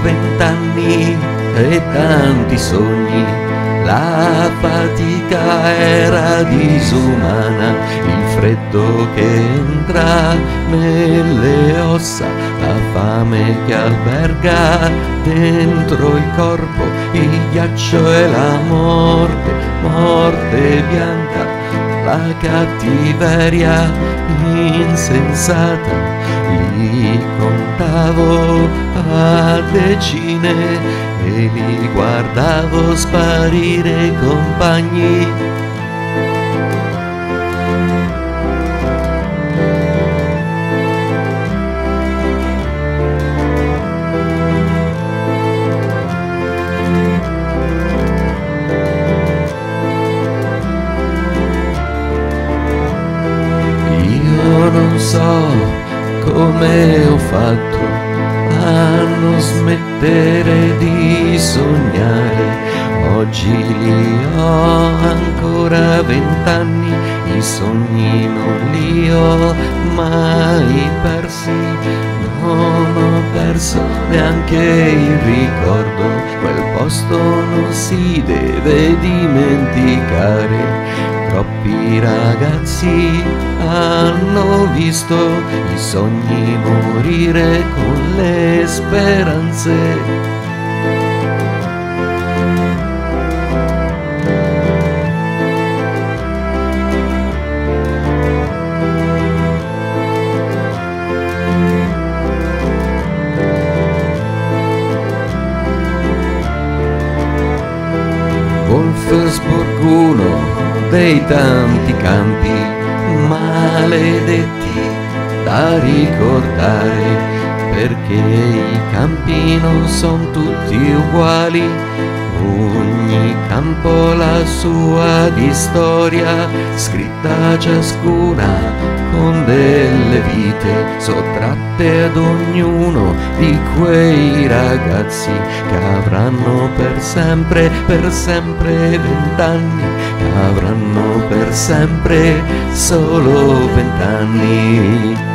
20 anni e tanti sogni. La fatica era disumana, il freddo che entra nelle ossa, la fame che alberga dentro il corpo, il ghiaccio e la morte, morte bianca, la cattiveria insensata. Li contavo a decine e li guardavo sparire compagni. Io non so come ho fatto a non smettere di sognare. Oggi li ho ancora 20 anni, i sogni non li ho mai persi. Non ho perso neanche il ricordo, quel posto non si deve dimenticare. Troppi ragazzi hanno visto i sogni morire con le speranze. Wolfsburg, uno dei tanti campi maledetti da ricordare, perché i campi non sono tutti uguali, ogni campo la sua di storia, scritta ciascuna con delle vite sottratte ad ognuno di quei ragazzi che avranno per sempre 20 anni, che avranno per sempre solo 20 anni.